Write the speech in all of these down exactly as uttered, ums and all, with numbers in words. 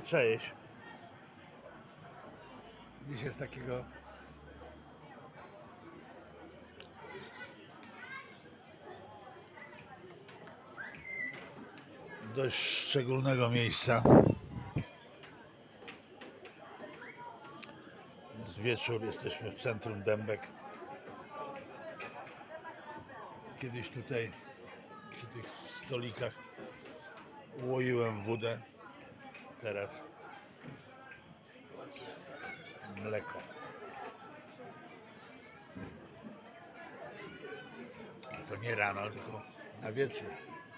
Cześć. Dziś jest takiego dość szczególnego miejsca. Jest wieczór, jesteśmy w centrum Dębek. Kiedyś tutaj przy tych stolikach łoiłem wódę, teraz mleko. To nie rano, tylko na wieczór.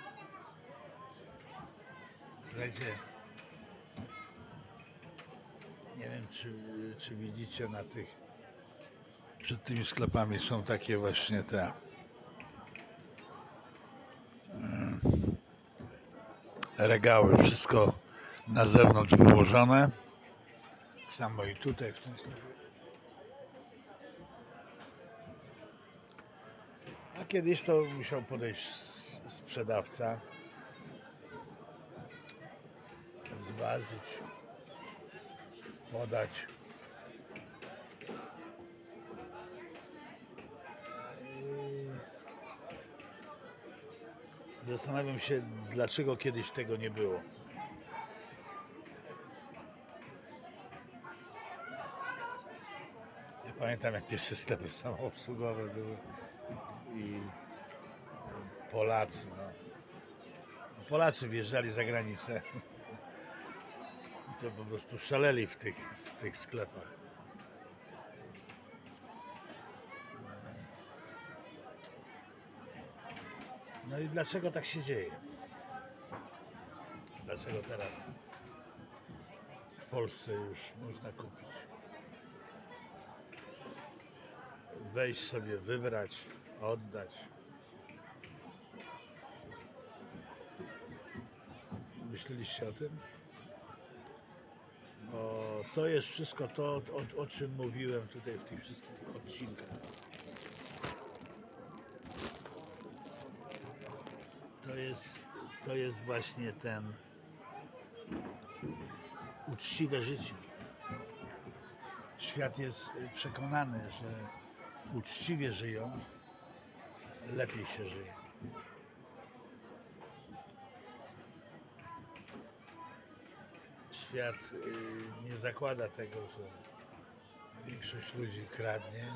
Słuchajcie, nie wiem czy, czy widzicie na tych, przed tymi sklepami są takie właśnie te regały, wszystko na zewnątrz wyłożone. Samo i tutaj w tym sklepie. A kiedyś to musiał podejść sprzedawca, zważyć, podać. I zastanawiam się, dlaczego kiedyś tego nie było. Ja pamiętam, jak pierwsze sklepy samoobsługowe były i Polacy, no. Polacy wjeżdżali za granicę i to po prostu szaleli w tych, w tych sklepach. No i dlaczego tak się dzieje? Dlaczego teraz w Polsce już można kupić? Wejść sobie, wybrać, oddać. Myśleliście o tym? Bo to jest wszystko to, o, o czym mówiłem tutaj w tych wszystkich odcinkach. To jest, to jest właśnie ten uczciwe życie. Świat jest przekonany, że uczciwie żyją, lepiej się żyje. Świat nie zakłada tego, że większość ludzi kradnie,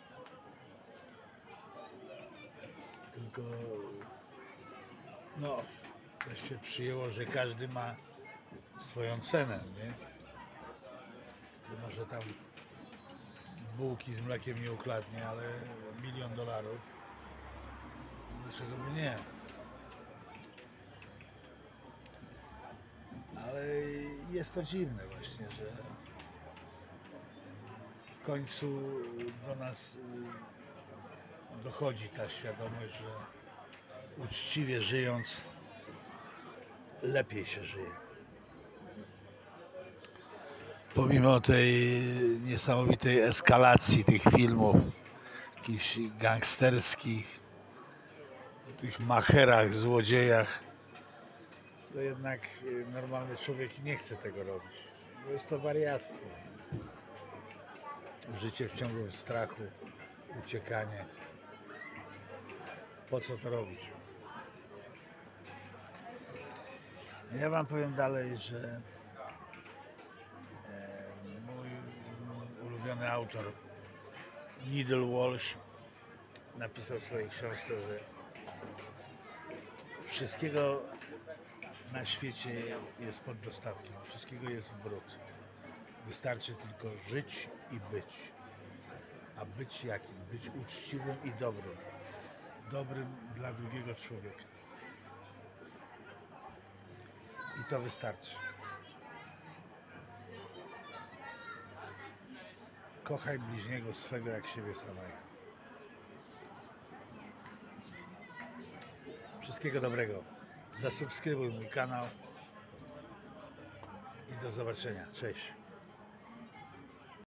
tylko no, to się przyjęło, że każdy ma swoją cenę, nie? Że może tam bułki z mlekiem nie ukradnie, ale milion dolarów, dlaczego by nie? Ale jest to dziwne właśnie, że w końcu do nas dochodzi ta świadomość, że uczciwie żyjąc lepiej się żyje. Pomimo tej niesamowitej eskalacji tych filmów, jakichś gangsterskich, tych macherach, złodziejach, to jednak normalny człowiek nie chce tego robić, bo jest to wariactwo. Życie w ciągłym strachu, uciekanie. Po co to robić? Ja wam powiem dalej, że mój ulubiony autor Nigel Walsh napisał w swojej książce, że wszystkiego na świecie jest pod dostawkiem, wszystkiego jest brud. Wystarczy tylko żyć i być. A być jakim? Być uczciwym i dobrym. Dobrym dla drugiego człowieka. I to wystarczy. Kochaj bliźniego swego jak siebie samego. Wszystkiego dobrego. Zasubskrybuj mój kanał i do zobaczenia. Cześć.